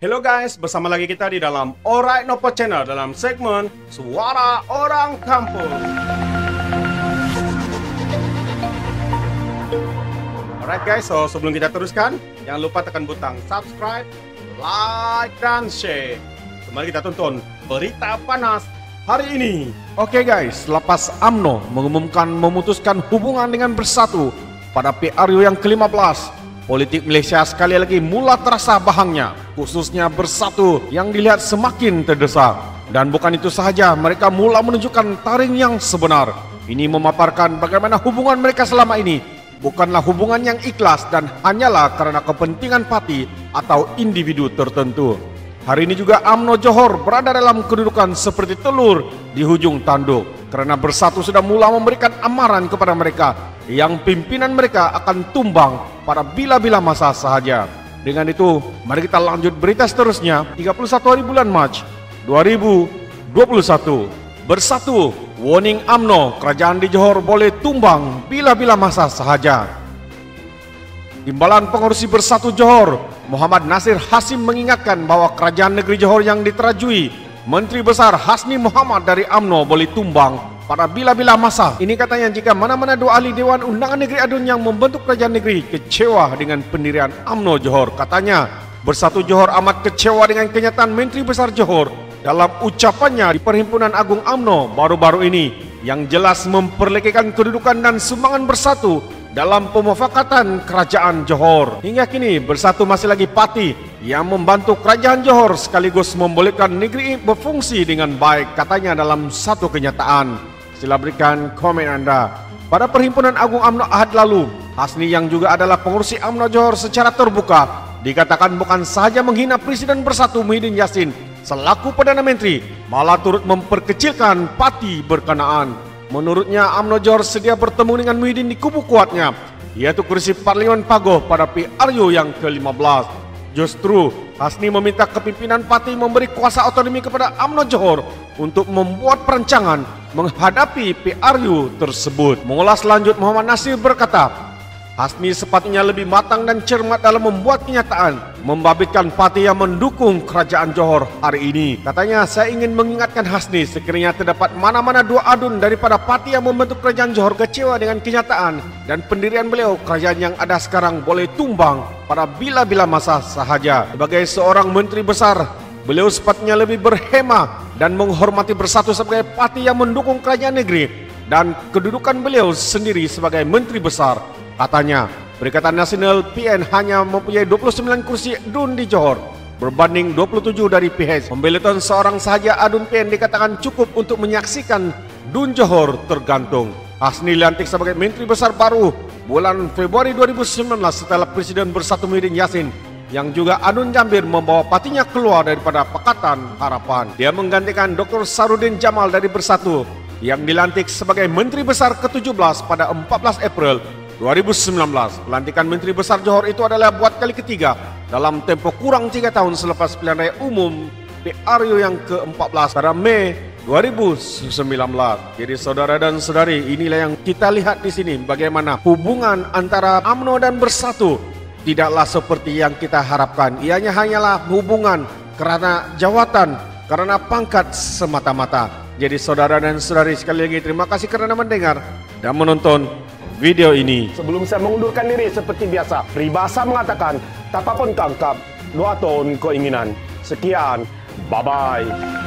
Hello guys, bersama lagi kita di dalam Alright Nopo Channel dalam segmen Suara Orang Kampung. Alright guys, so sebelum kita teruskan, jangan lupa tekan butang subscribe, like, dan share. Kembali kita tonton berita panas hari ini. Oke guys, lepas UMNO memutuskan hubungan dengan Bersatu pada PRU yang ke-15, politik Malaysia sekali lagi mula terasa bahangnya, khususnya Bersatu yang dilihat semakin terdesak. Dan bukan itu sahaja, mereka mula menunjukkan taring yang sebenar. Ini memaparkan bagaimana hubungan mereka selama ini bukanlah hubungan yang ikhlas dan hanyalah karena kepentingan parti atau individu tertentu. Hari ini juga UMNO Johor berada dalam kedudukan seperti telur di hujung tanduk, karena Bersatu sudah mula memberikan amaran kepada mereka yang pimpinan mereka akan tumbang pada bila-bila masa sahaja. Dengan itu, mari kita lanjut berita seterusnya. 31 hari bulan Mac 2021. Bersatu, warning UMNO, kerajaan di Johor boleh tumbang bila-bila masa sahaja. Timbalan Pengerusi Bersatu Johor, Muhammad Nasir Hasim, mengingatkan bahwa kerajaan negeri Johor yang diterajui Menteri Besar Hasni Muhammad dari UMNO boleh tumbang pada bila-bila masa. Ini katanya jika mana-mana dua ahli Dewan Undangan Negeri Adun yang membentuk kerajaan negeri kecewa dengan pendirian UMNO Johor. Katanya, Bersatu Johor amat kecewa dengan kenyataan Menteri Besar Johor dalam ucapannya di Perhimpunan Agung UMNO baru-baru ini, yang jelas memperlekehkan kedudukan dan sumbangan Bersatu dalam pemufakatan kerajaan Johor. Hingga kini Bersatu masih lagi parti yang membantu kerajaan Johor sekaligus membolehkan negeri berfungsi dengan baik, katanya dalam satu kenyataan. Sila berikan komen anda. Pada Perhimpunan Agung UMNO Ahad lalu, Hasni yang juga adalah pengurusi UMNO Johor secara terbuka dikatakan bukan sahaja menghina Presiden Bersatu Muhyiddin Yassin selaku Perdana Menteri, malah turut memperkecilkan parti berkenaan. Menurutnya, UMNO Johor sedia bertemu dengan Muhyiddin di kubu kuatnya, yaitu kursi Parlimen Pagoh pada PRU yang ke-15. Justru, Hasni meminta kepimpinan parti memberi kuasa otonomi kepada UMNO Johor untuk membuat perancangan menghadapi PRU tersebut. Mengulas lanjut, Muhammad Nasir berkata, Hasni sepatutnya lebih matang dan cermat dalam membuat kenyataan membabitkan parti yang mendukung kerajaan Johor hari ini. Katanya, saya ingin mengingatkan Hasni sekiranya terdapat mana-mana dua adun daripada parti yang membentuk kerajaan Johor kecewa dengan kenyataan dan pendirian beliau, kerajaan yang ada sekarang boleh tumbang pada bila-bila masa sahaja. Sebagai seorang menteri besar, beliau sepatutnya lebih berhemah dan menghormati Bersatu sebagai parti yang mendukung kerajaan negeri dan kedudukan beliau sendiri sebagai menteri besar. Katanya, Perikatan Nasional PN hanya mempunyai 29 kursi DUN di Johor berbanding 27 dari PH. Pembelotan seorang sahaja adun PN dikatakan cukup untuk menyaksikan DUN Johor tergantung. Hasni dilantik sebagai Menteri Besar baru bulan Februari 2019 setelah Presiden Bersatu Muhyiddin Yassin yang juga adun Jambir membawa partinya keluar daripada Pakatan Harapan. Dia menggantikan Dr. Sarudin Jamal dari Bersatu yang dilantik sebagai Menteri Besar ke-17 pada 14 April 2019. Pelantikan Menteri Besar Johor itu adalah buat kali ketiga dalam tempoh kurang 3 tahun selepas pilihan raya umum PRU yang ke-14 pada Mei 2019. Jadi saudara dan saudari, inilah yang kita lihat di sini, bagaimana hubungan antara UMNO dan Bersatu tidaklah seperti yang kita harapkan. Ianya hanyalah hubungan karena jawatan, karena pangkat semata-mata. Jadi saudara dan saudari, sekali lagi terima kasih kerana mendengar dan menonton video ini. Sebelum saya mengundurkan diri seperti biasa, peribahasa mengatakan, tapapun tangkap, dua tahun keinginan. Sekian, bye-bye.